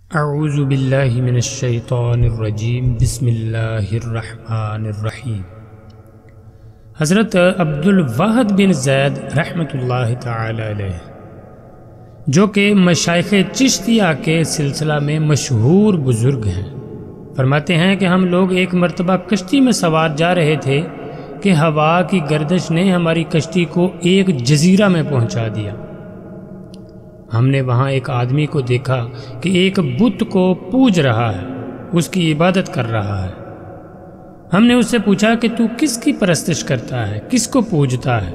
اعوذ باللہ من الشیطان الرجیم بسم اللہ الرحمن الرحیم۔ حضرت عبد الواحد بن زید رحمۃ اللہ تعالی علیہ، جو کہ مشائخ چشتیہ کے سلسلہ میں مشہور بزرگ ہیں، فرماتے ہیں کہ ہم لوگ ایک مرتبہ کشتی میں سوار جا رہے تھے کہ ہوا کی گردش نے ہماری کشتی کو ایک جزیرہ میں پہنچا دیا۔ ہم نے وہاں ایک آدمی کو دیکھا کہ ایک بت کو پوج رہا ہے، اس کی عبادت کر رہا ہے۔ ہم نے اس سے پوچھا کہ تو کس کی پرستش کرتا ہے، کس کو پوجتا ہے؟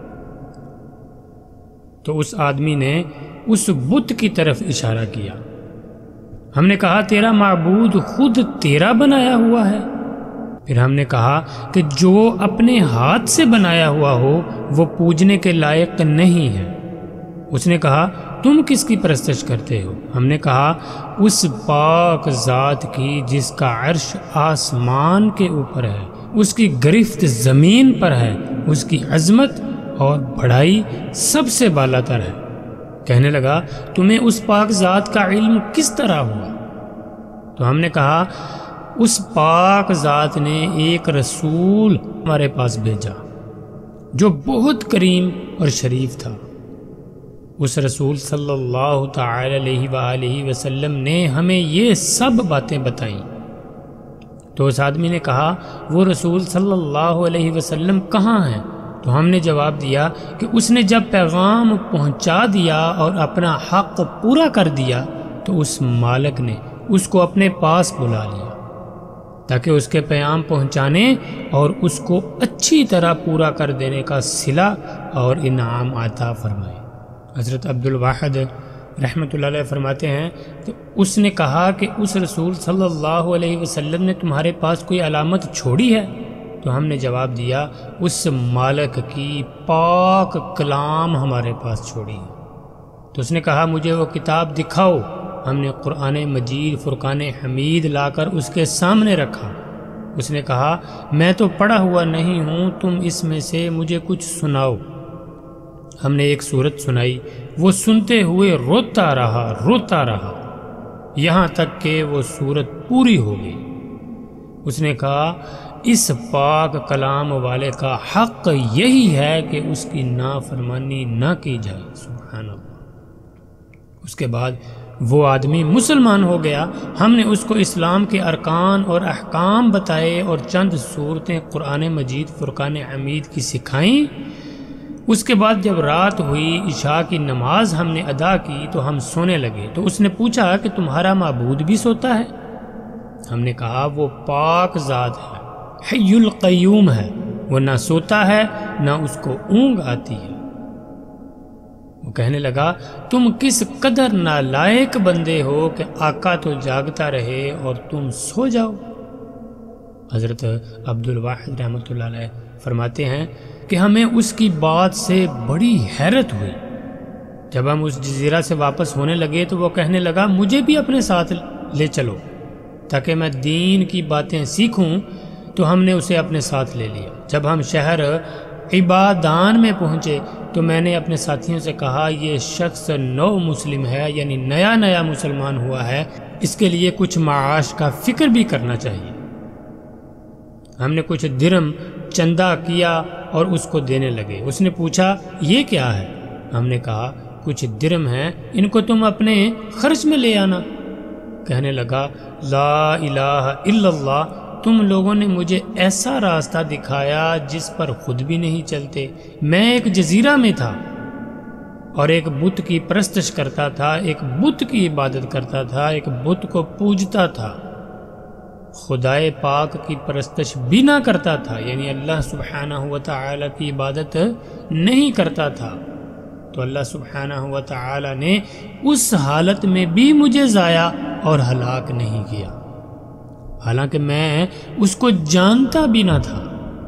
تو اس آدمی نے اس بت کی طرف اشارہ کیا۔ ہم نے کہا تیرا معبود خود تیرا بنایا ہوا ہے؟ پھر ہم نے کہا کہ جو اپنے ہاتھ سے بنایا ہوا ہو وہ پوجنے کے لائق نہیں ہے۔ اس نے کہا تم کس کی پرستش کرتے ہو؟ ہم نے کہا اس پاک ذات کی جس کا عرش آسمان کے اوپر ہے، اس کی گرفت زمین پر ہے، اس کی عظمت اور بڑائی سب سے بالا تر ہے۔ کہنے لگا تمہیں اس پاک ذات کا علم کس طرح ہوا؟ تو ہم نے کہا اس پاک ذات نے ایک رسول ہمارے پاس بھیجا جو بہت کریم اور شریف تھا۔ اس رسول صلی اللہ تعالی علیہ وآلہ وسلم نے ہمیں یہ سب باتیں بتائیں۔ تو اس آدمی نے کہا وہ رسول صلی اللہ علیہ وسلم کہاں ہیں؟ تو ہم نے جواب دیا کہ اس نے جب پیغام پہنچا دیا اور اپنا حق پورا کر دیا تو اس مالک نے اس کو اپنے پاس بلا لیا تاکہ اس کے پیغام پہنچانے اور اس کو اچھی طرح پورا کر دینے کا صلہ اور انعام عطا فرمائے۔ حضرت عبد الواحد رحمۃ اللہ علیہ فرماتے ہیں کہ اس نے کہا کہ اس رسول صلی اللہ علیہ وسلم نے تمہارے پاس کوئی علامت چھوڑی ہے؟ تو ہم نے جواب دیا اس مالک کی پاک کلام ہمارے پاس چھوڑی ہے۔ تو اس نے کہا مجھے وہ کتاب دکھاؤ۔ ہم نے قرآن مجید فرقان حمید لا کر اس کے سامنے رکھا۔ اس نے کہا میں تو پڑھا ہوا نہیں ہوں، تم اس میں سے مجھے کچھ سناؤ۔ ہم نے ایک سورت سنائی، وہ سنتے ہوئے روتا رہا یہاں تک کہ وہ سورت پوری ہو گئی۔ اس نے کہا اس پاک کلام والے کا حق یہی ہے کہ اس کی نافرمانی نہ کی جائے۔ سبحان اللہ۔ اس کے بعد وہ آدمی مسلمان ہو گیا۔ ہم نے اس کو اسلام کے ارکان اور احکام بتائے اور چند صورتیں قرآن مجید فرقان حمید کی سکھائیں۔ اس کے بعد جب رات ہوئی، عشاء کی نماز ہم نے ادا کی تو ہم سونے لگے۔ تو اس نے پوچھا کہ تمہارا معبود بھی سوتا ہے؟ ہم نے کہا وہ پاک ذات ہے، حی القیوم ہے، وہ نہ سوتا ہے نہ اس کو اونگ آتی ہے۔ وہ کہنے لگا تم کس قدر نالائق بندے ہو کہ آقا تو جاگتا رہے اور تم سو جاؤ۔ حضرت عبد الواحد رحمۃ اللہ علیہ فرماتے ہیں کہ ہمیں اس کی بات سے بڑی حیرت ہوئی۔ جب ہم اس جزیرہ سے واپس ہونے لگے تو وہ کہنے لگا مجھے بھی اپنے ساتھ لے چلو تاکہ میں دین کی باتیں سیکھوں۔ تو ہم نے اسے اپنے ساتھ لے لیا۔ جب ہم شہر عبادان میں پہنچے تو میں نے اپنے ساتھیوں سے کہا یہ شخص نو مسلم ہے، یعنی نیا مسلمان ہوا ہے، اس کے لیے کچھ معاش کا فکر بھی کرنا چاہیے۔ ہم نے کچھ درم چندہ کیا اور اس کو دینے لگے۔ اس نے پوچھا یہ کیا ہے؟ ہم نے کہا کچھ درم ہیں، ان کو تم اپنے خرچ میں لے آنا۔ کہنے لگا لا الہ الا اللہ، تم لوگوں نے مجھے ایسا راستہ دکھایا جس پر خود بھی نہیں چلتے۔ میں ایک جزیرہ میں تھا اور ایک بت کی پرستش کرتا تھا، ایک بت کی عبادت کرتا تھا، ایک بت کو پوجتا تھا، خدائے پاک کی پرستش بھی نہ کرتا تھا، یعنی اللہ سبحانہ و تعالی کی عبادت نہیں کرتا تھا۔ تو اللہ سبحانہ و تعالی نے اس حالت میں بھی مجھے ضائع اور ہلاک نہیں کیا، حالانکہ میں اس کو جانتا بھی نہ تھا۔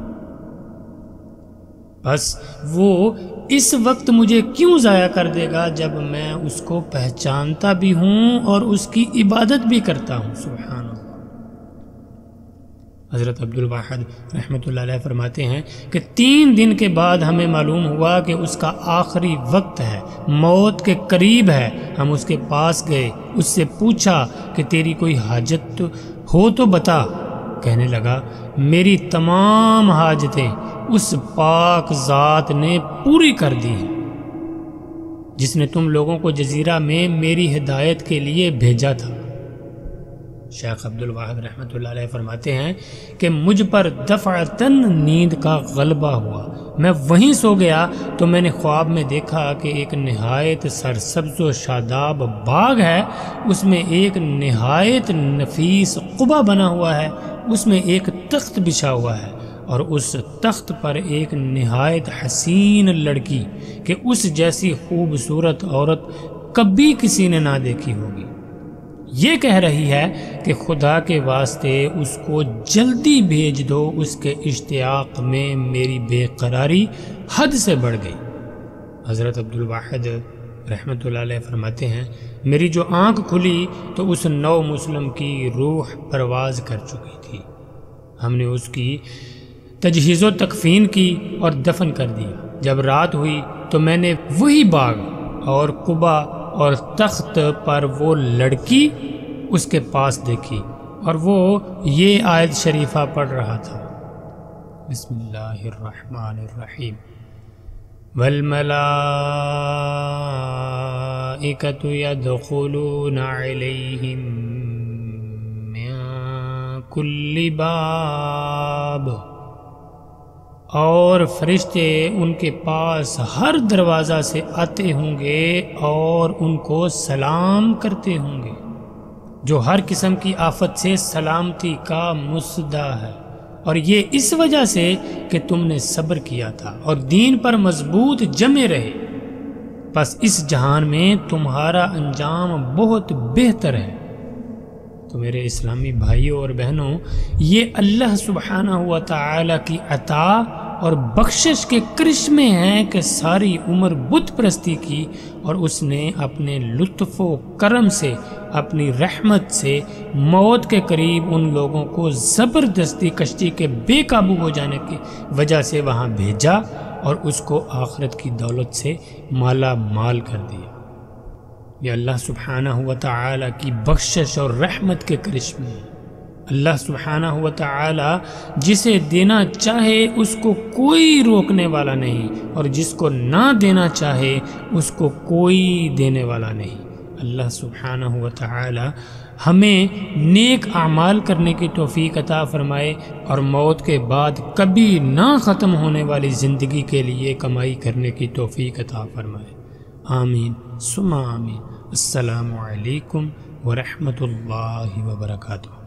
بس وہ اس وقت مجھے کیوں ضائع کر دے گا جب میں اس کو پہچانتا بھی ہوں اور اس کی عبادت بھی کرتا ہوں۔ سبحان اللہ۔ حضرت عبدالواحد رحمۃ اللہ علیہ فرماتے ہیں کہ 3 دن کے بعد ہمیں معلوم ہوا کہ اس کا آخری وقت ہے، موت کے قریب ہے۔ ہم اس کے پاس گئے، اس سے پوچھا کہ تیری کوئی حاجت ہو تو بتا۔ کہنے لگا میری تمام حاجتیں اس پاک ذات نے پوری کر دی ہیں جس نے تم لوگوں کو جزیرہ میں میری ہدایت کے لیے بھیجا تھا۔ شیخ عبدالواحد رحمۃ اللہ علیہ فرماتے ہیں کہ مجھ پر دفعتاً نیند کا غلبہ ہوا، میں وہیں سو گیا تو میں نے خواب میں دیکھا کہ ایک نہایت سرسبز و شاداب باغ ہے، اس میں ایک نہایت نفیس قبہ بنا ہوا ہے، اس میں ایک تخت بچھا ہوا ہے، اور اس تخت پر ایک نہایت حسین لڑکی کہ اس جیسی خوبصورت عورت کبھی کسی نے نہ دیکھی ہوگی، یہ کہہ رہی ہے کہ خدا کے واسطے اس کو جلدی بھیج دو، اس کے اشتیاق میں میری بے قراری حد سے بڑھ گئی۔ حضرت عبدالواحد رحمۃ اللہ علیہ فرماتے ہیں میری جو آنکھ کھلی تو اس نو مسلم کی روح پرواز کر چکی تھی۔ ہم نے اس کی تجہیز و تکفین کی اور دفن کر دیا۔ جب رات ہوئی تو میں نے وہی باغ اور قبہ اور تخت پر وہ لڑکی اس کے پاس دیکھی، اور وہ یہ آیت شریفہ پڑھ رہا تھا، بسم اللہ الرحمن الرحیم والملائکۃ یدخلون علیہم من کل باب، اور فرشتے ان کے پاس ہر دروازہ سے آتے ہوں گے اور ان کو سلام کرتے ہوں گے، جو ہر قسم کی آفت سے سلامتی کا مصدع ہے، اور یہ اس وجہ سے کہ تم نے صبر کیا تھا اور دین پر مضبوط جمے رہے، بس اس جہان میں تمہارا انجام بہت بہتر ہے۔ تو میرے اسلامی بھائیوں اور بہنوں، یہ اللہ سبحانہ و تعالی کی عطا اور بخشش کے کرشمے ہیں کہ ساری عمر بت پرستی کی، اور اس نے اپنے لطف و کرم سے، اپنی رحمت سے موت کے قریب ان لوگوں کو زبردستی کشتی کے بے قابو ہو جانے کی وجہ سے وہاں بھیجا اور اس کو آخرت کی دولت سے مالا مال کر دیا۔ یہ اللہ سبحانہ و تعالی کی بخشش اور رحمت کے کرشمے ہیں۔ اللہ سبحانہ و تعالی جسے دینا چاہے اس کو کوئی روکنے والا نہیں، اور جس کو نہ دینا چاہے اس کو کوئی دینے والا نہیں۔ اللہ سبحانہ و تعالی ہمیں نیک اعمال کرنے کی توفیق عطا فرمائے، اور موت کے بعد کبھی نہ ختم ہونے والی زندگی کے لیے کمائی کرنے کی توفیق عطا فرمائے۔ آمین ثم آمین۔ السلام علیکم ورحمۃ اللہ وبرکاتہ۔